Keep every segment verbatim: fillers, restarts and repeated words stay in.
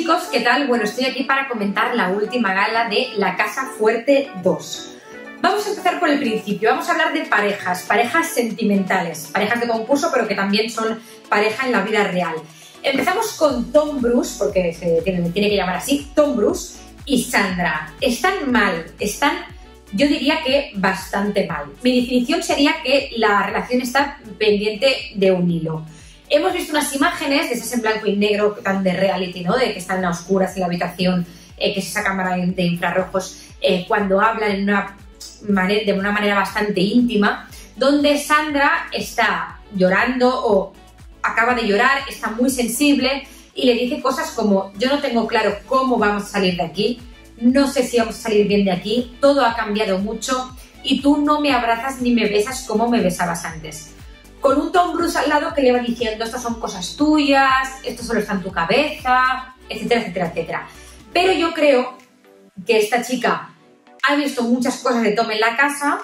chicos, ¿qué tal? Bueno, estoy aquí para comentar la última gala de La Casa Fuerte dos. Vamos a empezar por el principio, vamos a hablar de parejas, parejas sentimentales, parejas de concurso, pero que también son pareja en la vida real. Empezamos con Tom Bruce, porque se tiene, tiene que llamar así, Tom Bruce y Sandra. Están mal, están, yo diría que bastante mal. Mi definición sería que la relación está pendiente de un hilo. Hemos visto unas imágenes de esas en blanco y negro, tan de reality, ¿no? De que están a oscuras en la habitación, eh, que es esa cámara de infrarrojos, eh, cuando hablan en una manera, de una manera bastante íntima, donde Sandra está llorando o acaba de llorar, está muy sensible y le dice cosas como: yo no tengo claro cómo vamos a salir de aquí, no sé si vamos a salir bien de aquí, todo ha cambiado mucho y tú no me abrazas ni me besas como me besabas antes. Con un Tom Bruce al lado que le va diciendo: estas son cosas tuyas, esto solo está en tu cabeza, etcétera, etcétera, etcétera. Pero yo creo que esta chica ha visto muchas cosas de Tom en la casa,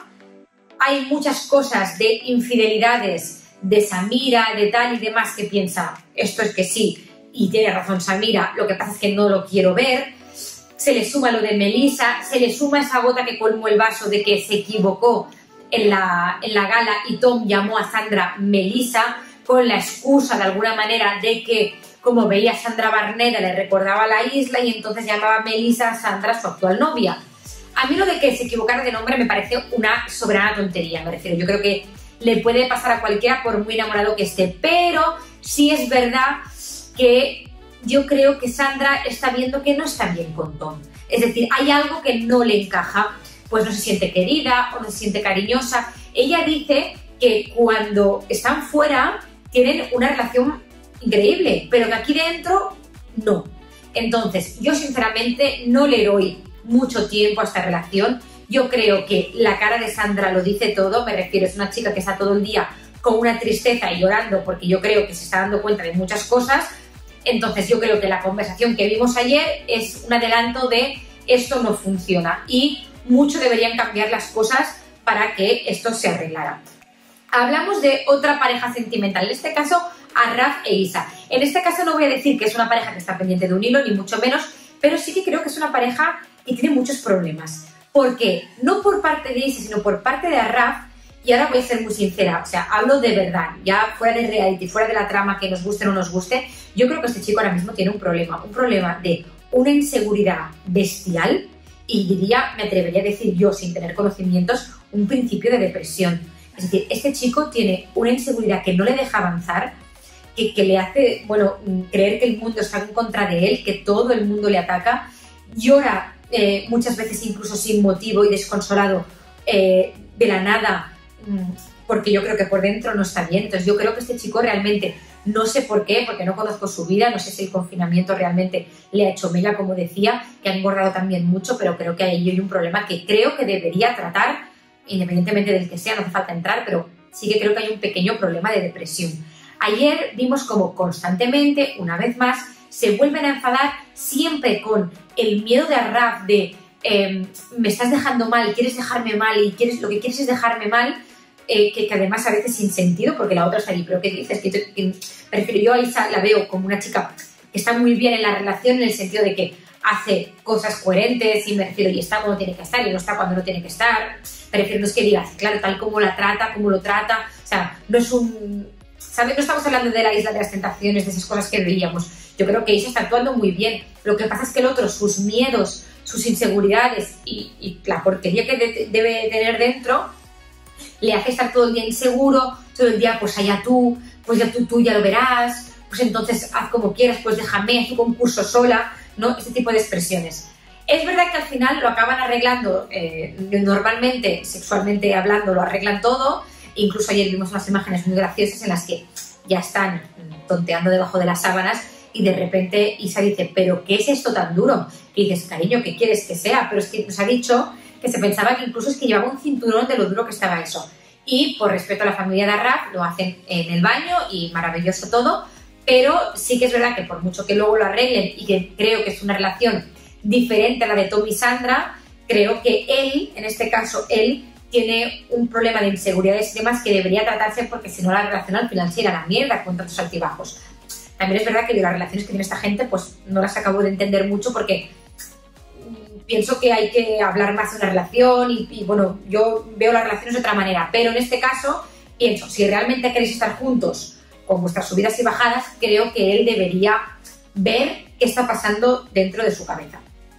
hay muchas cosas de infidelidades de Samira, de tal y demás, que piensa: esto es que sí, y tiene razón Samira, lo que pasa es que no lo quiero ver. Se le suma lo de Melissa, se le suma esa gota que colmó el vaso de que se equivocó en la, en la gala y Tom llamó a Sandra Melissa con la excusa de alguna manera de que, como veía a Sandra Barneda, le recordaba la isla y entonces llamaba a Melissa a Sandra, su actual novia. A mí lo de que se equivocara de nombre me parece una soberana tontería, me refiero. Yo creo que le puede pasar a cualquiera por muy enamorado que esté, pero sí es verdad que yo creo que Sandra está viendo que no está bien con Tom. Es decir, hay algo que no le encaja, pues no se siente querida o no se siente cariñosa. Ella dice que cuando están fuera tienen una relación increíble, pero que aquí dentro no. Entonces, yo sinceramente no le doy mucho tiempo a esta relación. Yo creo que la cara de Sandra lo dice todo, me refiero, es una chica que está todo el día con una tristeza y llorando porque yo creo que se está dando cuenta de muchas cosas. Entonces yo creo que la conversación que vimos ayer es un adelanto de esto no funciona y mucho deberían cambiar las cosas para que esto se arreglara. Hablamos de otra pareja sentimental, en este caso Arraf e Isa. En este caso no voy a decir que es una pareja que está pendiente de un hilo, ni mucho menos, pero sí que creo que es una pareja que tiene muchos problemas. Porque no por parte de Isa, sino por parte de Arraf, y ahora voy a ser muy sincera, o sea, hablo de verdad, ya fuera de reality, fuera de la trama, que nos guste o no nos guste, yo creo que este chico ahora mismo tiene un problema, un problema de una inseguridad bestial y diría, me atrevería a decir yo, sin tener conocimientos, un principio de depresión. Es decir, este chico tiene una inseguridad que no le deja avanzar, que, que le hace, bueno, creer que el mundo está en contra de él, que todo el mundo le ataca, llora eh, muchas veces incluso sin motivo y desconsolado eh, de la nada, porque yo creo que por dentro no está bien. Entonces yo creo que este chico realmente, no sé por qué, porque no conozco su vida, no sé si el confinamiento realmente le ha hecho mella, como decía, que ha engordado también mucho, pero creo que ahí hay un problema que creo que debería tratar, independientemente del que sea, no hace falta entrar, pero sí que creo que hay un pequeño problema de depresión. Ayer vimos como constantemente, una vez más, se vuelven a enfadar siempre con el miedo de Arraf de eh, me estás dejando mal, quieres dejarme mal y quieres, lo que quieres es dejarme mal. Eh, que, que además a veces sin sentido, porque la otra está ahí, pero ¿qué dices? Que, que, que, prefiero, yo a Isa la veo como una chica que está muy bien en la relación, en el sentido de que hace cosas coherentes y me refiero, y está cuando tiene que estar y no está cuando no tiene que estar. Prefiero, no es que digas, claro, tal como la trata, como lo trata, o sea, no es un... ¿sabes? No estamos hablando de la isla de las tentaciones, de esas cosas que veíamos. Yo creo que Isa está actuando muy bien. Lo que pasa es que el otro, sus miedos, sus inseguridades y, y la porquería que de, debe tener dentro, le hace estar todo el día inseguro, todo el día pues allá tú, pues ya tú, tú ya lo verás, pues entonces haz como quieras, pues déjame, haz tu concurso sola, ¿no? Este tipo de expresiones. Es verdad que al final lo acaban arreglando, eh, normalmente, sexualmente hablando, lo arreglan todo, incluso ayer vimos unas imágenes muy graciosas en las que ya están tonteando debajo de las sábanas y de repente Isa dice, ¿pero qué es esto tan duro? Y dices, cariño, ¿qué quieres que sea? Pero es que nos ha dicho que se pensaba que incluso es que llevaba un cinturón de lo duro que estaba eso. Y por respeto a la familia de Arraf, lo hacen en el baño y maravilloso todo, pero sí que es verdad que por mucho que luego lo arreglen y que creo que es una relación diferente a la de Tom y Sandra, creo que él, en este caso él, tiene un problema de inseguridades y demás que debería tratarse, porque si no la relación al final se irá a la mierda con tantos altibajos. También es verdad que las relaciones que tiene esta gente pues no las acabo de entender mucho porque pienso que hay que hablar más en una relación y, y bueno, yo veo las relaciones de otra manera, pero en este caso pienso, si realmente queréis estar juntos con vuestras subidas y bajadas, creo que él debería ver qué está pasando dentro de su cabeza.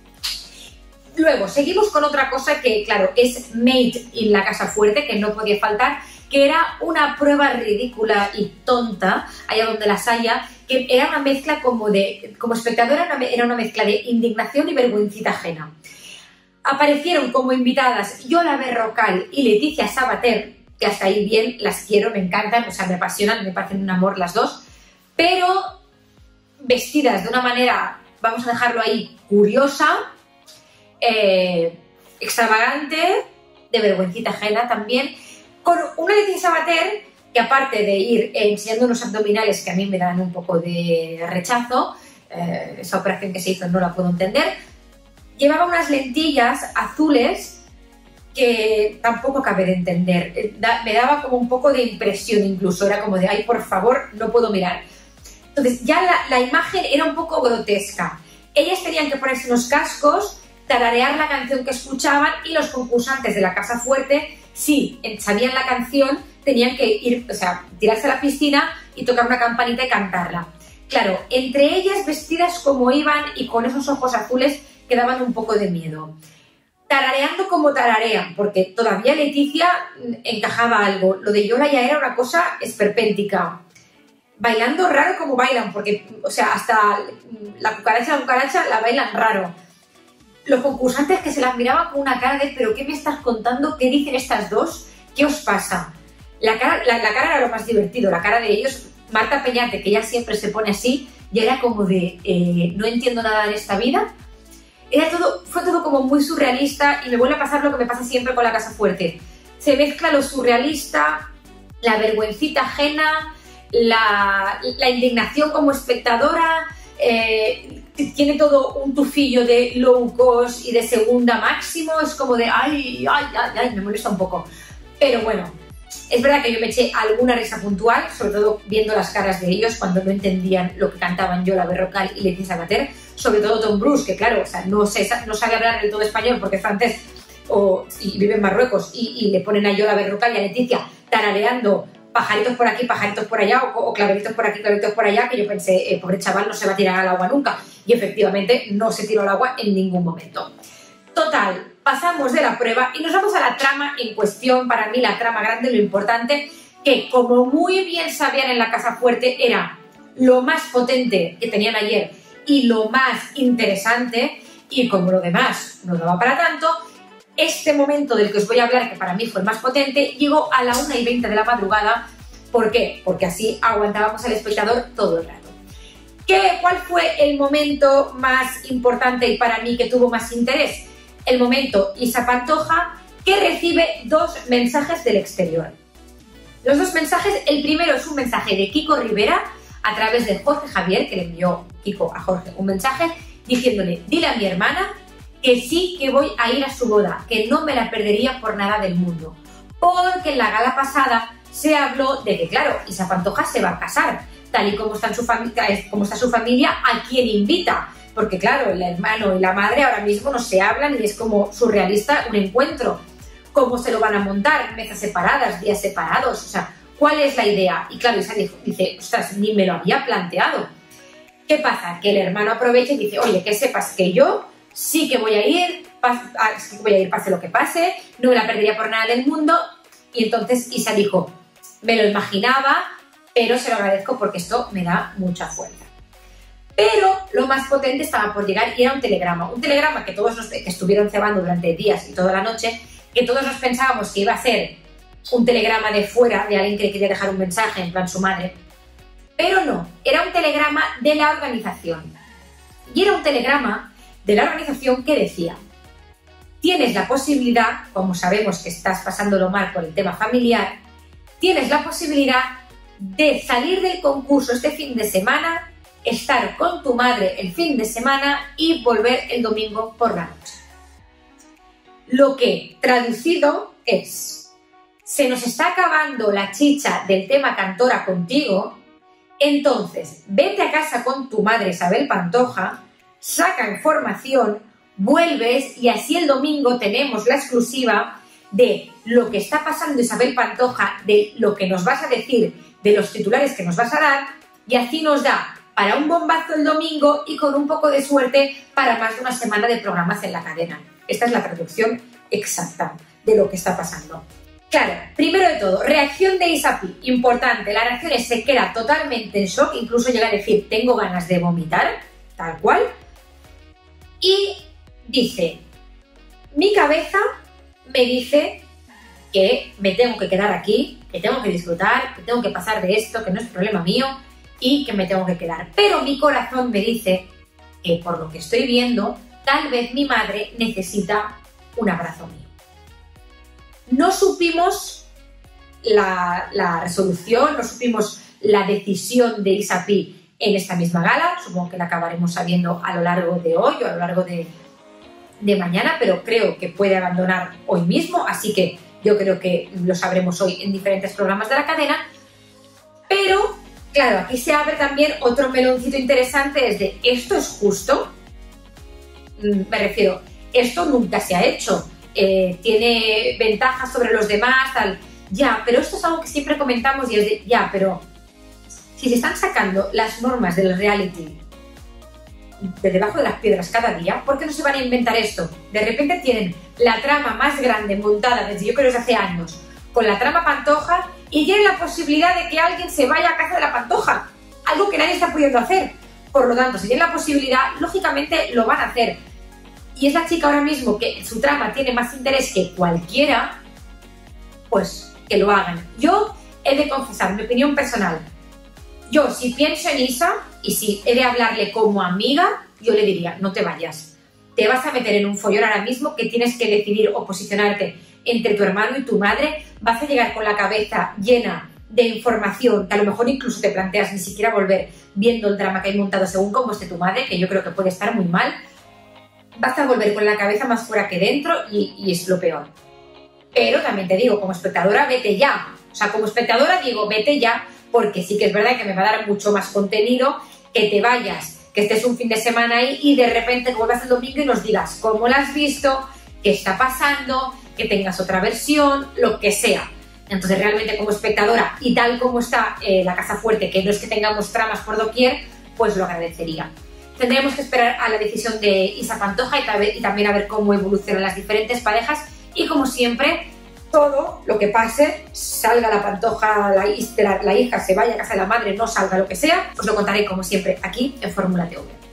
Luego, seguimos con otra cosa que, claro, es made in la casa fuerte, que no podía faltar, que era una prueba ridícula y tonta, allá donde las haya, que era una mezcla como de, como espectadora, era una, era una mezcla de indignación y vergüencita ajena. Aparecieron como invitadas Yola Berrocal y Leticia Sabater, que hasta ahí bien, las quiero, me encantan, o sea, me apasionan, me parecen un amor las dos, pero vestidas de una manera, vamos a dejarlo ahí, curiosa, eh, extravagante, de vergüencita ajena también, con una Leticia Sabater que aparte de ir enseñando unos abdominales que a mí me dan un poco de rechazo, eh, esa operación que se hizo no la puedo entender, llevaba unas lentillas azules que tampoco acabé de entender, da, me daba como un poco de impresión incluso, era como de, ay, por favor, no puedo mirar. Entonces ya la, la imagen era un poco grotesca. Ellas tenían que ponerse unos cascos, tararear la canción que escuchaban y los concursantes de la Casa Fuerte, si sabían la canción, tenían que ir, o sea, tirarse a la piscina y tocar una campanita y cantarla. Claro, entre ellas vestidas como iban y con esos ojos azules que daban un poco de miedo. Tarareando como tararean, porque todavía Leticia encajaba algo. Lo de Yola ya era una cosa esperpéntica. Bailando raro como bailan, porque, o sea, hasta la cucaracha, la cucaracha la bailan raro. Los concursantes que se las miraban con una cara de ¿pero qué me estás contando? ¿Qué dicen estas dos? ¿Qué os pasa? La cara, la, la cara era lo más divertido, la cara de ellos. Marta Peñate, que ya siempre se pone así, ya era como de eh, no entiendo nada de esta vida. Era todo, fue todo como muy surrealista y me vuelve a pasar lo que me pasa siempre con la Casa Fuerte. Se mezcla lo surrealista, la vergüencita ajena, la, la indignación como espectadora, eh, tiene todo un tufillo de low cost y de segunda máximo, es como de ay, ay, ay, ay, me molesta un poco. Pero bueno, es verdad que yo me eché alguna risa puntual, sobre todo viendo las caras de ellos cuando no entendían lo que cantaban Yola Berrocal y Leticia Sabater, sobre todo Tom Bruce, que claro, o sea, no, sé, no sabe hablar del todo español porque es francés o, y vive en Marruecos y, y le ponen a Yola Berrocal y a Leticia tarareando pajaritos por aquí, pajaritos por allá o, o claveritos por aquí, claveritos por allá, que yo pensé, eh, pobre chaval, no se va a tirar al agua nunca. Y efectivamente no se tiró al agua en ningún momento. Total, pasamos de la prueba y nos vamos a la trama en cuestión. Para mí la trama grande, lo importante, que como muy bien sabían en la Casa Fuerte, era lo más potente que tenían ayer y lo más interesante, y como lo demás no daba para tanto, este momento del que os voy a hablar, que para mí fue el más potente, llegó a la una y veinte de la madrugada. ¿Por qué? Porque así aguantábamos al espectador todo el rato. ¿Qué, ¿Cuál fue el momento más importante y para mí que tuvo más interés? El momento Isa Pantoja, que recibe dos mensajes del exterior. Los dos mensajes, el primero es un mensaje de Kiko Rivera a través de Jorge Javier, que le envió Kiko a Jorge un mensaje diciéndole, dile a mi hermana que sí que voy a ir a su boda, que no me la perdería por nada del mundo. Porque en la gala pasada se habló de que, claro, Isa Pantoja se va a casar, tal y como está, en su como está su familia, ¿a quién invita? Porque, claro, el hermano y la madre ahora mismo no se hablan y es como surrealista un encuentro. ¿Cómo se lo van a montar? Mesas separadas, días separados, o sea, ¿cuál es la idea? Y claro, Isa dice, ostras, ni me lo había planteado. ¿Qué pasa? Que el hermano aprovecha y dice, oye, que sepas que yo sí que voy a ir, sí que voy a ir, pase lo que pase, no me la perdería por nada del mundo. Y entonces Isa dijo, me lo imaginaba, pero se lo agradezco porque esto me da mucha fuerza. Pero lo más potente estaba por llegar y era un telegrama. Un telegrama que todos nos, que estuvieron cebando durante días y toda la noche, que todos nos pensábamos que iba a ser un telegrama de fuera, de alguien que quería dejar un mensaje, en plan su madre. Pero no, era un telegrama de la organización. Y era un telegrama de la organización que decía, tienes la posibilidad, como sabemos que estás pasándolo mal por el tema familiar, tienes la posibilidad de salir del concurso este fin de semana, estar con tu madre el fin de semana y volver el domingo por la noche. Lo que, traducido, es, se nos está acabando la chicha del tema cantora contigo, Entonces, vete a casa con tu madre Isabel Pantoja, saca información, vuelves y así el domingo tenemos la exclusiva de lo que está pasando Isabel Pantoja, de lo que nos vas a decir, de los titulares que nos vas a dar, y así nos da para un bombazo el domingo y con un poco de suerte para más de una semana de programas en la cadena. Esta es la traducción exacta de lo que está pasando. Claro, primero de todo, reacción de Isapi, importante, la reacción es se queda totalmente en shock, incluso llega a decir tengo ganas de vomitar, tal cual, y dice, mi cabeza me dice que me tengo que quedar aquí, que tengo que disfrutar, que tengo que pasar de esto, que no es problema mío y que me tengo que quedar. Pero mi corazón me dice que por lo que estoy viendo, tal vez mi madre necesita un abrazo mío. No supimos la, la resolución, no supimos la decisión de Isapi en esta misma gala, supongo que la acabaremos sabiendo a lo largo de hoy o a lo largo de, de mañana, pero creo que puede abandonar hoy mismo, así que yo creo que lo sabremos hoy en diferentes programas de la cadena. Pero, claro, aquí se abre también otro meloncito interesante, es de ¿esto es justo? Me refiero, esto nunca se ha hecho, eh, tiene ventajas sobre los demás, tal, ya, pero esto es algo que siempre comentamos y es de, ya, pero si se están sacando las normas del reality de debajo de las piedras cada día, ¿por qué no se van a inventar esto? De repente tienen la trama más grande montada desde yo creo desde hace años, con la trama Pantoja, y tienen la posibilidad de que alguien se vaya a casa de la Pantoja, algo que nadie está pudiendo hacer. Por lo tanto, si tienen la posibilidad, lógicamente lo van a hacer. Y es la chica ahora mismo que su trama tiene más interés que cualquiera, pues que lo hagan. Yo he de confesar mi opinión personal. Yo, si pienso en Isa y si he de hablarle como amiga, yo le diría, no te vayas. Te vas a meter en un follón ahora mismo que tienes que decidir o posicionarte entre tu hermano y tu madre. Vas a llegar con la cabeza llena de información que a lo mejor incluso te planteas ni siquiera volver viendo el drama que hay montado según cómo esté tu madre, que yo creo que puede estar muy mal. Vas a volver con la cabeza más fuera que dentro y, y es lo peor. Pero también te digo, como espectadora, vete ya. O sea, como espectadora digo, vete ya, porque sí que es verdad que me va a dar mucho más contenido que te vayas, que estés un fin de semana ahí y de repente vuelvas el domingo y nos digas cómo la has visto, qué está pasando, que tengas otra versión, lo que sea. Entonces realmente como espectadora y tal como está eh, la Casa Fuerte, que no es que tengamos tramas por doquier, pues lo agradecería. Tendremos que esperar a la decisión de Isa Pantoja y, y también a ver cómo evolucionan las diferentes parejas y como siempre, todo lo que pase, salga la Pantoja, la, la, la hija se vaya a casa de la madre, no salga lo que sea, os lo contaré como siempre aquí en Fórmula T V.